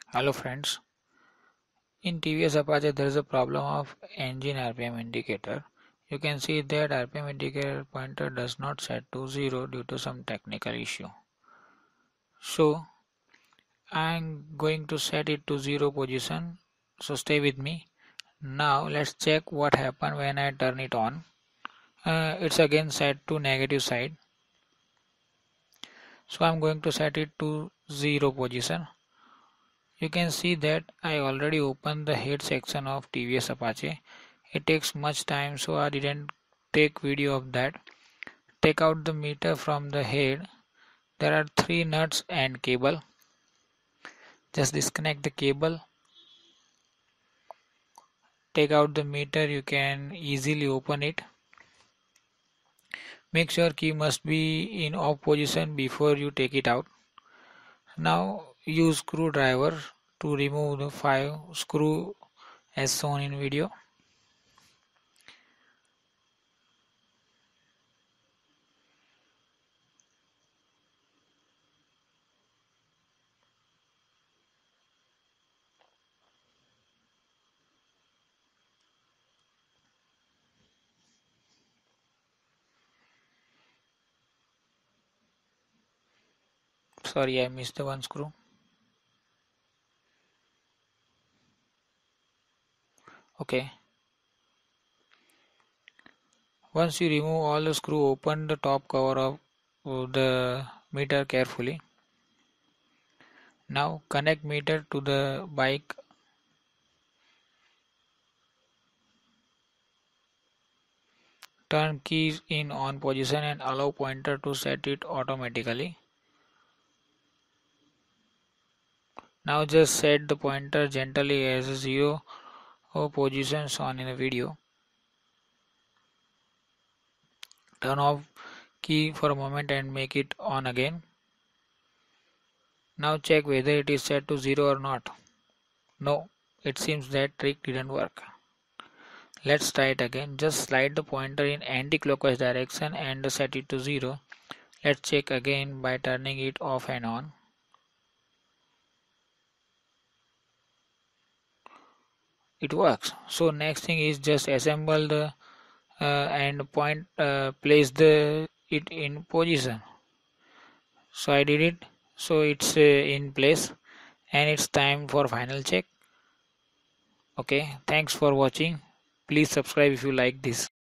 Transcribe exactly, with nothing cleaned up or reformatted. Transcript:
Hello friends, in T V S Apache there is a problem of engine R P M indicator. You can see that R P M indicator pointer does not set to zero due to some technical issue. So I am going to set it to zero position, so stay with me. Now let's check what happened when I turn it on. Uh, it's again set to negative side. So I'm going to set it to zero position. You can see that I already opened the head section of T V S Apache. It takes much time, so I didn't take video of that. Take out the meter from the head. There are three nuts and cable. Just disconnect the cable. Take out the meter. You can easily open it. Make sure key must be in off position before you take it out. Now use screwdriver to remove the five screw as shown in video. Sorry, I missed the one screw. Okay. Once you remove all the screw, open the top cover of the meter carefully. Now connect meter to the bike. Turn keys in on position and allow pointer to set it automatically. Now just set the pointer gently as a zero position shown in the video. Turn off key for a moment and make it on again. Now check whether it is set to zero or not. No, it seems that trick didn't work. Let's try it again. Just slide the pointer in anti-clockwise direction and set it to zero. Let's check again by turning it off and on. It works. So next thing is just assemble the uh, and point uh, place the it in position. So I did it. So it's uh, in place and it's time for final check. Okay, thanks for watching. Please subscribe if you like this.